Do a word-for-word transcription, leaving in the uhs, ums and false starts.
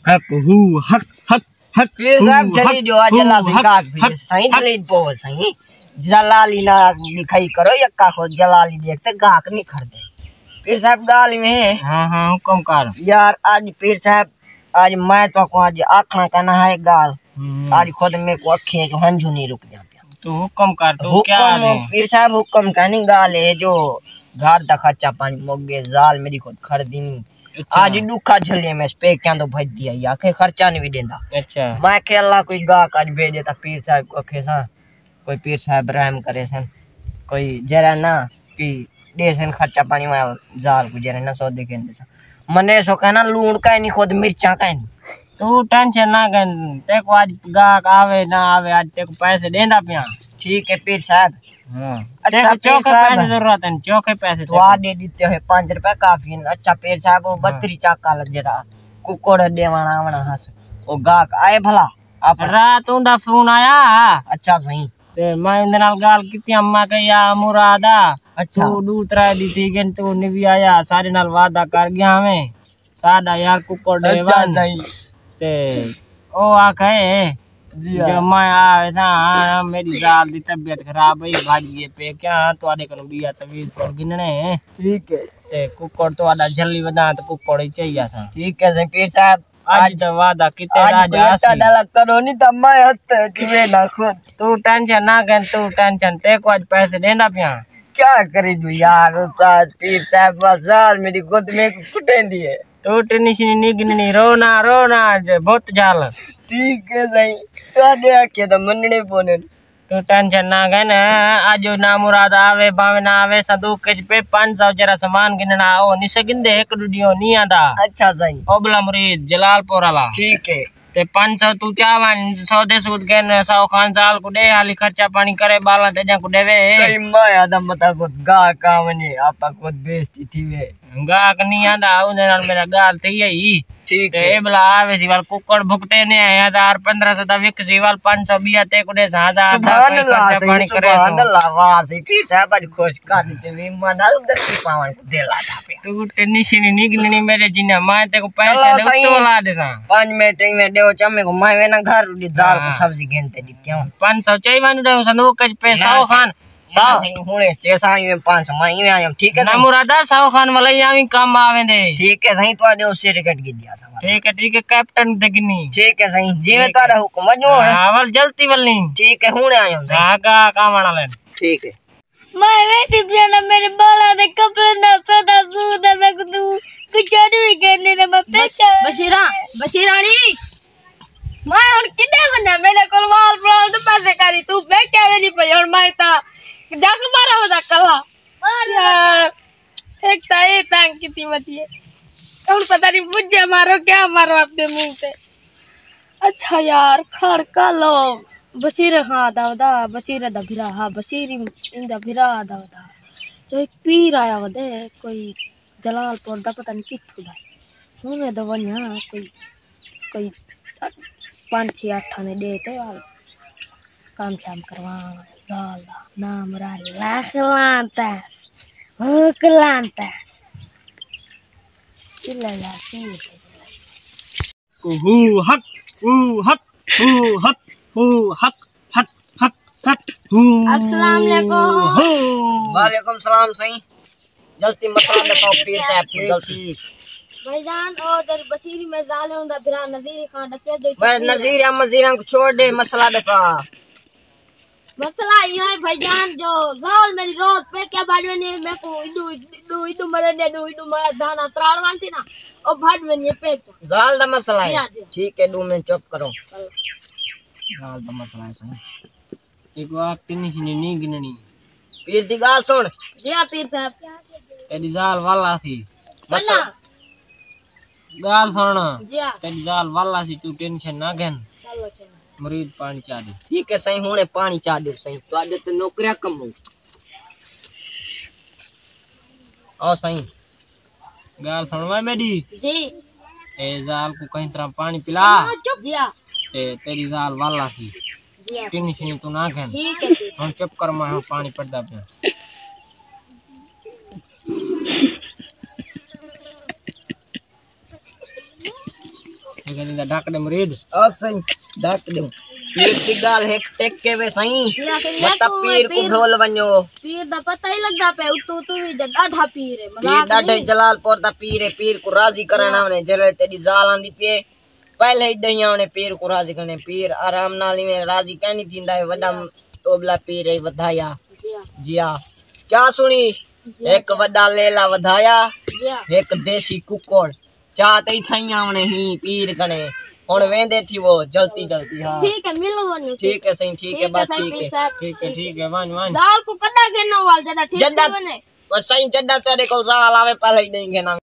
हक हु हक हक हक पीर साहब चली जो आज अल्लाह से काग भी सही चली बोल सही जलाली ना लिखाई करो यक्का को जलाली देखते गाहक नहीं खरीदे पीर साहब गाल में। हाँ हाँ हुक्म कर यार आज पीर साहब आज मैं तो को आज आखना कहना है गाल आज खुद में को अखियां जो हंजू नहीं रुक जाते। तो हुक्म कर तो क्या है पीर साहब हुक्म कहनी गाल है जो घर दा खर्चा पानी मोगे जाल मेरी खुद खरीदी नहीं। अच्छा। आज दुखा झले में पे क्या तो भज दिया या के खर्चा नहीं भी देंदा। अच्छा मैं के अल्लाह कोई गाहक आज भेज देता पीर साहब को खेसा कोई पीर साहब रहम करे सन कोई जरा ना कि देसन खर्चा पानी में जाल को जरा ना सौ दे के मने सो कहना लूण का नहीं खुद मिर्चा का नहीं। तू टेंशन ना कर ते को आज गाहक आवे ना आवे आज ते को पैसे देंदा पिया। ठीक है पीर साहब। हां अच्छा चौके पैसे जरूरत है चौके पैसे तो आ दे देते है पाँच रुपए काफी है। अच्छा पीर साहब वो बत्तरी चाका लग जरा कुकोड़ देवाना आवना हस ओ गाहक आए भला आप रात उंदा फोन आया। अच्छा सही ते मैं इंदे नाल गाल कीती अम्मा के या मुरादा। अच्छा तू दूतरा दी थी गन तू निवी आया सारे नाल वादा कर गया हमें साडा यार कुकोड़ देवा। अच्छा नहीं ते ओ आखे जब मैं आवे था मेरी जाल दी तबीयत खराब है भागी पे क्या तोड़े कन बिया तवीज पर गिनने। ठीक है ते कुकोड़ तोड़ा जल्दी बदा तो कुकोड़ ही चाहिए था। ठीक है पीर साहब आज तो वादा किते राजा आसी डाला करो नहीं तब मैं हत तुवे ना खुद तू टेंशन ना कर तू टेंशन ते को आज पैसे देंदा पिया क्या करी तू यार उस्ताद पीर साहब बाजार मेरी गोद में कुटेंदी है तो टेंशन नहीं गिननी रोना रोना बहुत जाल। ठीक है सही तो दे के तो मनने पोने तू टेंशन ना कर आज ना मुराद आवे बावे ना आवे संदूक के पे पाँच सौ जरा सामान गिनना ओ निसे गिनदे एक डुडियो नहीं आंदा। अच्छा सही ओबला मुरीद जलालपुर वाला ठीक है ते पाँच सौ तू चावन सौ दे सूद के सौ खान साल को दे हाली खर्चा पानी करे बाला तेजा को देवे सही मैं आदम मता को गा कावने आपा को बेइज्जती थी वे गाहक नहीं आंदा उने नाल मेरा गाल थई आई। ठीक है ए बला आवे सी वाल कुकड़ भुगते ने हजार पंद्रह सौ दा विक सी वाल पाँच सौ बिया ते को दे हजार सुभान अल्लाह पानी करे सुभान अल्लाह वाह से पीर साहब आज खुश कर देते वे मनाल दस पावन को देला था पे तू टेंशन नहीं गिननी मेरे जिना मैं ते को पैसे दे तो ला देता पाँच मिनट में दे चमे को मैं वे ना घर जाल को सब्जी गिनते दिते हूं पाँच सौ चाहिए वानु दे संदूक के पे सौ खान सौ हुने छह सौ में पाँच सौ मैं में आया ठीक है ना मुरादा सौ खान वाला यामी काम आवे दे। ठीक है सही तो दे सिर कट के दिया सब ठीक है ठीक है कैप्टन देखनी ठीक है सही जीवे तारा हुक्म जो है हां जल्दी वाली ठीक है हुने आया हूं आगा काम वाला ले ठीक है मैं वेती पियाना मेरे बाला दे कपड़े ना सदा सूद मैं तू कुछ भी करने ना मैं पेशा बशीरा बशीरानी मैं और किने बना मेरे कोल वाल ब्राउन तो पैसे करी तू मैं क्या वेली पे और मैं ता जाक मारा होदा कला यार एक ता ये तांग की मती है और पता नहीं मुझे मारो क्या मारो अपने मुंह से। अच्छा यार खड़ का लो बशीर खां दावदा बशीर दा भिरा हा बशीर इंदा भिरा दावदा जो एक पीर आया वदे कोई जलालपुर दा पता नहीं किथु दा हुने दा वन्या कोई कोई पाँच छह आठ ने देते वाल काम शाम करवा जाल नाम रा लाख लांता हुक लांता इला ला सी हु हक हु हक हु हक हु हक हक हक हक हु अस्सलाम वालेकुम वालेकुम सलाम सही जल्दी मसला दसो पीर साहब को जल्दी भाईजान और दर बशीरी में जाले हुंदा बिरा नजीर खान दसे दो बस नजीर या मजीरा को छोड़ दे मसला दसा मसला ये है भाईजान जो जाल मेरी रोज पे क्या भाड़ में मैं को इदु इदु इदु मरे ने इदु इदु मैं दाना त्राड़वान थी ना ओ भाड़ में ये पे जाल दा मसला है ठीक है दो मिनट चुप करो जाल दा मसला है सही एक बात टेंशन नहीं गिननी पीर दी गाल सुन जी हां पीर साहब तेरी जाल वाला थी मसला गाल सुन जी हां तेरी जाल वाला सी तू टेंशन ना गन चलो चलो मरीद पानी चा दे ठीक है सही हुने पानी चा दे सही तो आज तो नौकरियां कम हो ओ सही गाल सुनवा मेरी जी ए जाल को कहीं तरह पानी पिला जी हां ते तेरी जाल वाला थी जी हां टेंशन तू ना गन ठीक है हम चुप कर मैं पानी पड़दा पे कहंदा ढक दे मरीद ओ सही ढक दे पीर की गाल है टेक के वे सही मत पीर को ढोल वणो पीर दा पता ही लगदा पे तू तू भी डाढा पीर है पीर डाढे जलालपुर दा पीर है पीर को राजी करना ने जरे तेरी जाल आंदी पे पहले ही दहिया ने पीर को राजी करने पीर आराम नाल में राजी कहनी थींदा है वडा टोबला पीर है वधाया जिया क्या सुनी एक वडा लेला वधाया एक देसी कुकोड़ चाहते ही थैया ने ही पीर कने हुन वेंदे थी वो जल्दी जल्दी हां ठीक है मिलो वनो ठीक है सही ठीक है बस ठीक है ठीक है ठीक है वन वन दाल को कदा घेनो वाल जदा ठीक है बने बस सही जदा तेरे को जाल आवे पहले ही नहीं घेना